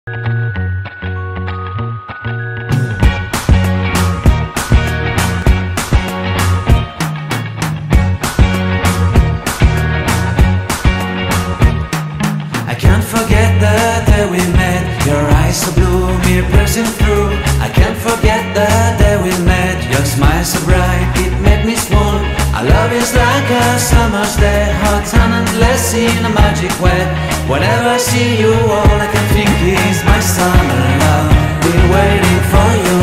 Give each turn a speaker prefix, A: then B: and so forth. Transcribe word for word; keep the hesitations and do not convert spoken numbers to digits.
A: I can't forget the day we met. Your eyes so blue, me piercing through. I can't forget the day we met. Your smile so bright, it made me swoon. Our love is like a summer's day, hot and endless in a magic way. Whenever I see you, all I can think is my summer love. Been waiting for you.